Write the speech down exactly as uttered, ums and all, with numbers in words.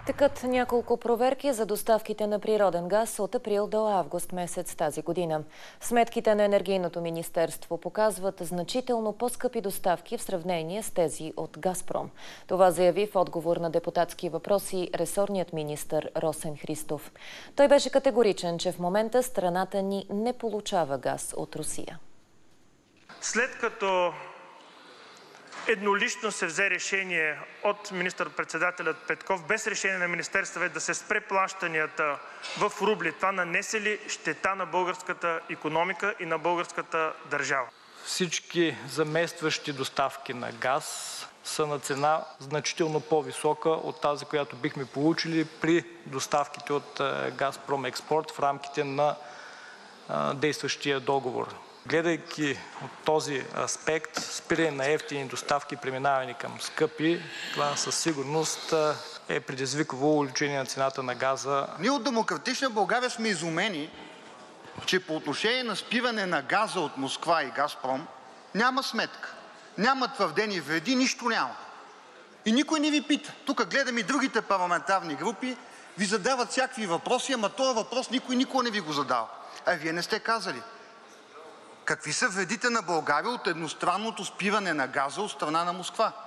Текат няколко проверки за доставките на природен газ от април до август месец тази година. Сметките на Енергийното министерство показват значително по-скъпи доставки в сравнение с тези от Газпром. Това заяви в отговор на депутатски въпроси ресорният министър Росен Христов. Той беше категоричен, че в момента страната ни не получава газ от Русия. След като еднолично се взе решение от министър-председателят Петков, без решение на Министерския съвет, да се спре плащанията в рубли, това нанесе ли щета на българската икономика и на българската държава? Всички заместващи доставки на газ са на цена значително по-висока от тази, която бихме получили при доставките от Газпром Експорт в рамките на действащия договор. Гледайки от този аспект, спиране на евтини доставки, преминаване към скъпи, това със сигурност е предизвикало увеличение на цената на газа. Ние от Демократична България сме изумени, че по отношение на спиране на газа от Москва и Газпром няма сметка, няма твърдени вреди, нищо няма. И никой не ви пита. Тук гледам и другите парламентарни групи, ви задават всякакви въпроси, ама този въпрос никой никога не ви го задава. А вие не сте казали. Какви са вредите на България от едностранното спиране на газа от страна на Москва?